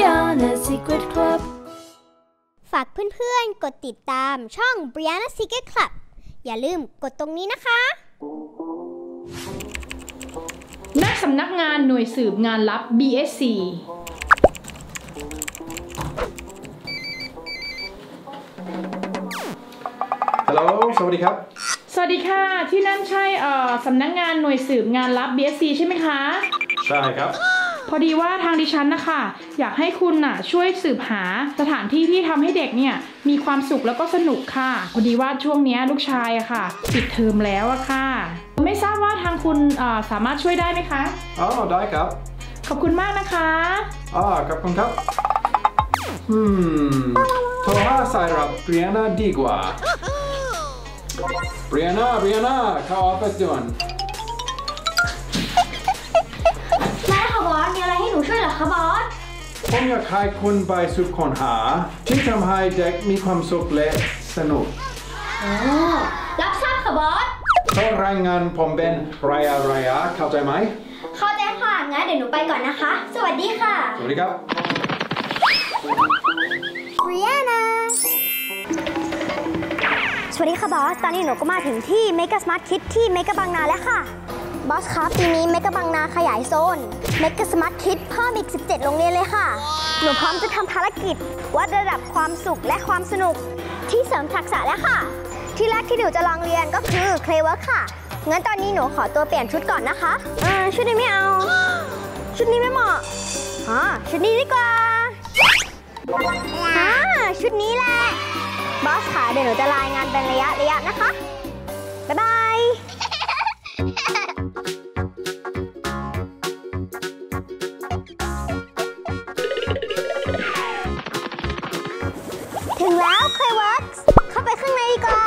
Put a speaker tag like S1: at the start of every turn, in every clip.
S1: Brianna Secret Club
S2: ฝากเพื่อนๆกดติดตามช่อง Brianna Secret Club อย่าลืมกดตรงนี้นะคะ
S3: นักสำนักงานหน่วยสืบงานลับ BSC
S4: Hello สวัสดีครับ
S3: สวัสดีค่ะที่นั่นใช่สำนักงานหน่วยสืบงานลับ BSC ใช่ไหมคะ
S4: ใช่ครับ
S3: พอดีว่าทางดิฉันนะคะอยากให้คุณช่วยสืบหาสถานที่ที่ทำให้เด็กเนี่ยมีความสุขแล้วก็สนุกค่ะพอดีว่าช่วงนี้ลูกชายค่ะปิดเทอมแล้วค่ะไม่ทราบว่าทางคุณสามารถช่วยได้ไหมคะ
S4: ได้ครับ
S3: ขอบคุณมากนะคะ
S4: ขอบคุณครับโทรหาสายรับเบียนาดีกว่าเบียนาเข้าออฟฟิศด่วน
S2: ได้ค่ะบอสมีอะไรให้หนูช่วยเหรอคะบอส
S4: ผมอยากให้คุณไปสืบค้นหาที่ทำให้เด็กมีความสุขและสนุก
S2: รับทราบค่ะบอส
S4: เขารายงานผมเป็นรายะเข้าใจไหม
S2: เข้าใจค่ะงั้นเดี๋ยวหนูไปก่อนนะคะสวัสดีค่ะ
S4: สวัสดีครับ
S2: Brianna สวัสดีค่ะบอสตอนนี้หนูก็มาถึงที่ Mega Smart Kid ที่ Mega บางนาแล้วค่ะบอสครับปีนี้ Mega บางนาขยายโซน Mega Smart Kid เพิ่มอีก17โรงเรียนเลยค่ะหนูพร้อมจะทำภารกิจวัดระดับความสุขและความสนุกที่เสริมทักษะแล้วค่ะที่แรกที่หนูจะลองเรียนก็คือ Claywork ค่ะงั้นตอนนี้หนูขอตัวเปลี่ยนชุดก่อนนะคะชุดนี้ไม่เอาชุดนี้ไม่เหมาะชุดนี้ดีกว่าชุดนี้แหละบอสค่ะเดี๋ยวหนูจะรายงานเป็นระยะนะคะบ๊ายบายถึงแล้ว Clayworks เข้าไปข้างในดีกว่า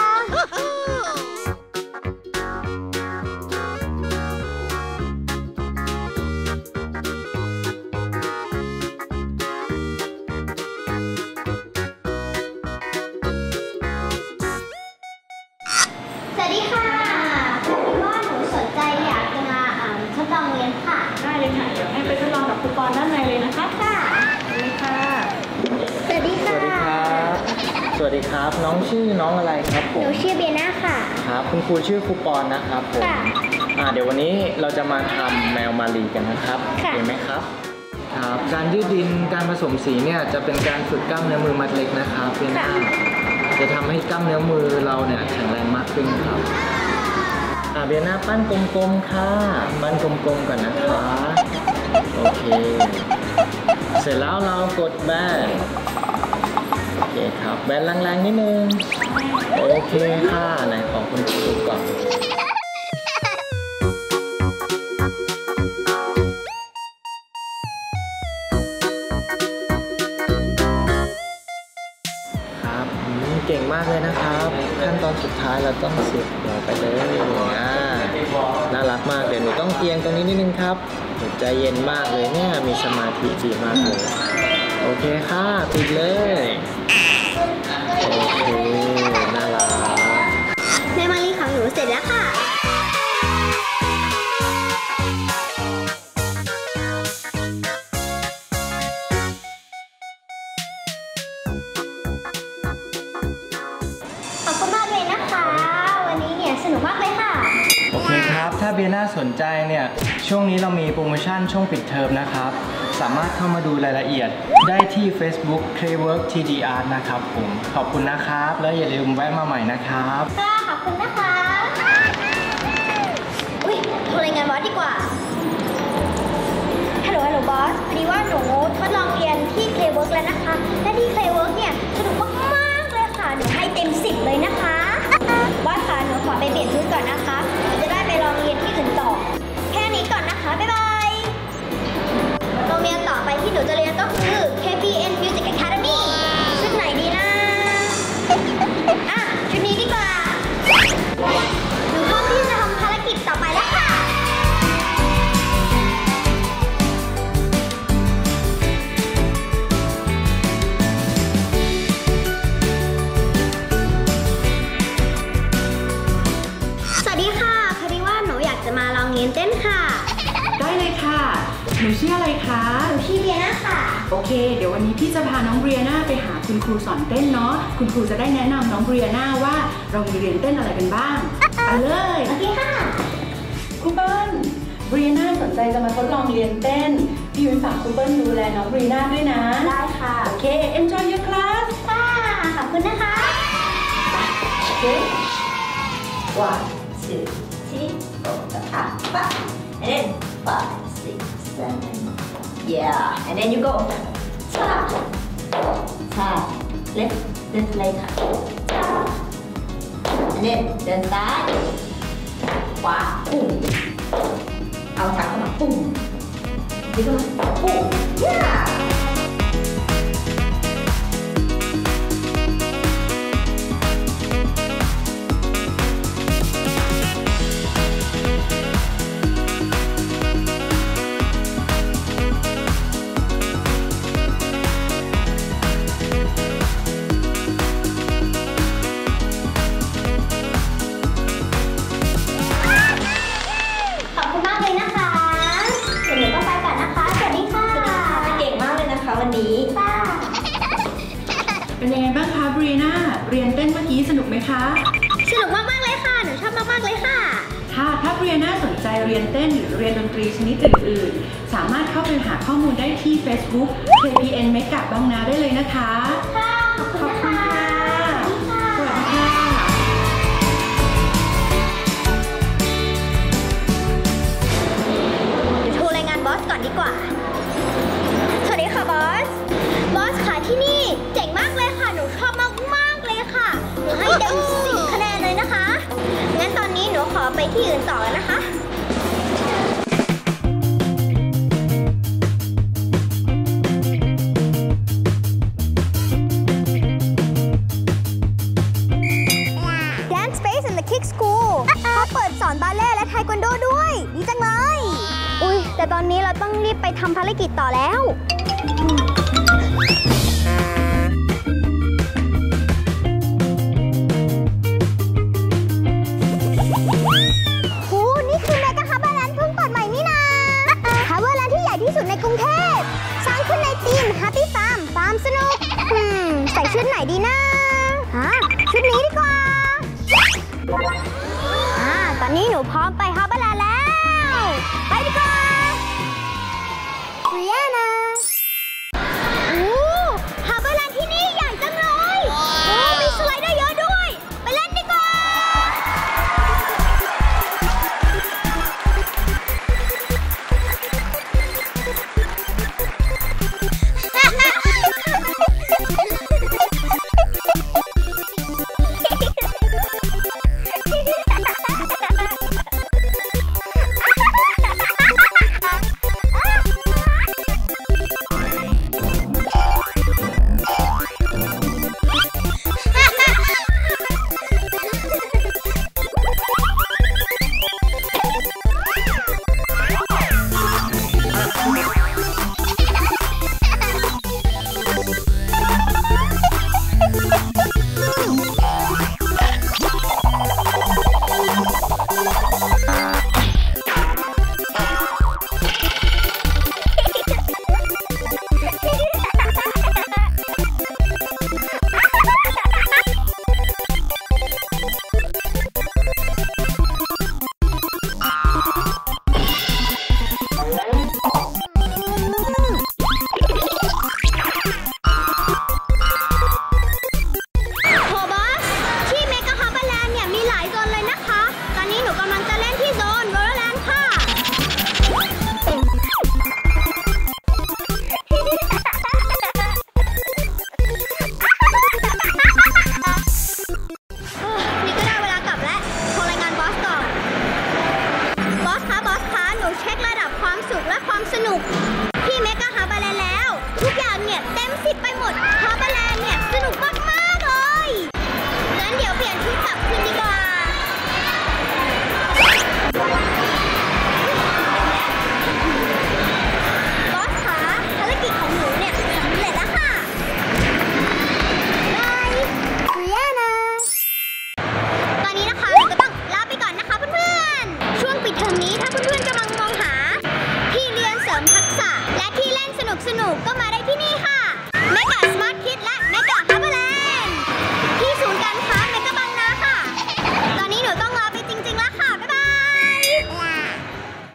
S2: สวัสดีค่ะคุณพ่อหนูสนใจอยากจะมาทดลองเรียนค่ะ
S3: ได้เลยค่ะเดี๋ยวให้ไปทดลองกับครูปอนด้านในเลยนะคะ
S2: ค่ะ
S3: เลยค่ะ
S2: สวัสดีค่ะ
S5: สวัสดีครับน้องชื่อน้องอะไรครับผม
S2: หนูชื่อเบียน่าค่ะ
S5: ครับคุณครูชื่อครูปอนนะครับผมเดี๋ยววันนี้เราจะมาทำแมวมารีกันนะครับเห็นไหมครับครับการยืดดินการผสมสีเนี่ยจะเป็นการฝึกกล้ามเนื้อมือมัดเล็กนะครับเบียน่าจะทำให้กล้ามเนื้อมือเราเนี่ยแข็งแรงมากขึ้นครับเบียน่าปั้นกลมๆค่ะปั้นกลมๆก่อนนะคะโอเคเสร็จแล้วเรากดแบนโอเคครับแบนแรงๆนิดนึงโอเคค่ะไหนของคุณครูก่อนเก่งมากเลยนะครับขั้นตอนสุดท้ายเราต้องเสียบหัวไปเลยน่ารักมากเดี๋ยวหนูต้องเอียงตรงนี้นิดนึงครับใจเย็นมากเลยเนี่ยมีสมาธิดีมากเลยโอเคค่ะปิดเลยโอเคน่ารัก
S2: แม่มารีของหนูเสร็จแล้วค่ะขอบคุณมากเลยนะคะวันนี้เนี่ยสนุกมากเลยค่ะ
S5: โอเคครับถ้าเบียน่าสนใจเนี่ยช่วงนี้เรามีโปรโมชั่นช่วงปิดเทอมนะครับสามารถเข้ามาดูรายละเอียดได้ที่ Facebook Claywork TDR นะครับผมขอบคุณนะครับแล้วอย่าลืมแวะมาใหม่นะครับ
S2: ค่ะขอบคุณนะคะโทรรายงานบอสดีกว่าฮัลโหลบอสพอดีว่าหนูทดลองเรียนที่ Claywork แล้วนะคะและที่ Claywork เนี่ยสนุกมากๆเลยค่ะหนูให้เต็ม10เลยนะคะบอสค่ะหนูขอไปเปลี่ยนชุดก่อนนะคะจะได้ไปลองเรียนที่อื่นต่อแค่นี้ก่อนนะคะบ๊ายบายโรงเรียนต่อไปที่หนูจะเรียนก็คือ KPN Music Academy ชุดไหนดีนะชุดนี้ดีกว่าหนูพร้อมที่จะทำภารกิจต่อไปแล้วค่ะ
S3: โอเคเดี๋ยววันนี้พี่จะพาน้องเบรียนาไปหาคุณครูสอนเต้นเนาะคุณครูจะได้แนะนำน้องเบรียนาว่าเรามีเรียนเต้นอะไรกันบ้างไปเลยโอเคค่ะครูเปิ้ลเบรียนาสนใจจะมาทดลองเรียนเต้นพี่ยุ้ยฝากครูเปิ้ลดูแลน้องเบรียนาด้วยนะได้ค่ะโอเค enjoy your class
S2: ค่ะขอบคุณนะคะ
S1: Okay. 1, 2, 3, 4, 5, 5. And then 5, 6, 7. Yeah. And then you go. Tap. Tap. Left. Left leg. Tap. And then เดินซ้ายขวาปุ้งเอาเท้าเข้ามาปุ้งดึงเข้ามาปุ้ง Yeah.
S2: ขอบคุณมากเลยนะคะเดี๋ยวหนูต้องไปก่อนนะคะ สวัสดีค่ะ
S1: เก่งมากเลยนะคะวันนี้
S2: ค่ะ
S3: เป็นยังไงบ้างคะเบรียนาเรียนเต้นเมื่อกี้สนุกไหมคะ
S2: สนุกมากๆเลยค่ะ หนูชอบมากๆเลยค่ะ
S3: ถ้าเบรียนาสนใจเรียนเต้นหรือเรียนดนตรีชนิดอื่นๆ สามารถเข้าไปหาข้อมูลได้ที่ Facebook KPN Makeup บางนาได้เลยนะคะ
S2: ค่ะ ขอบคุณนะคะ
S3: สวัสดีค่ะ
S2: เดี๋ยวโทรรายงานบอสก่อนดีกว่า สวัสดีค่ะบอส บอสค่ะที่นี่เจ๋งมากเลยค่ะ หนูชอบมากๆเลยค่ะ หนูให้เต็ม10 คะแนนเลยนะคะ งั้นตอนนี้หนูขอไปที่อื่นต่อแล้วนะคะ Dance Space in the Kick School เขาเปิดสอนบาเล่และไทควันโดด้วย ดีจังเลย อุ๊ย แต่ตอนนี้เราต้องรีบไปทำภารกิจต่อแล้วโหนี่คือเมกะฮับเบอร์แลนด์เพิ่งเปิดใหม่นี่นาฮับเบอร์แลนด์ที่ใหญ่ที่สุดในกรุงเทพสร้างขึ้นในทีม Happy Farm ฟาร์มสนุกใส่ชุดไหนดีนะชุดนี้ดีกว่า ตอนนี้หนูพร้อมไปฮับ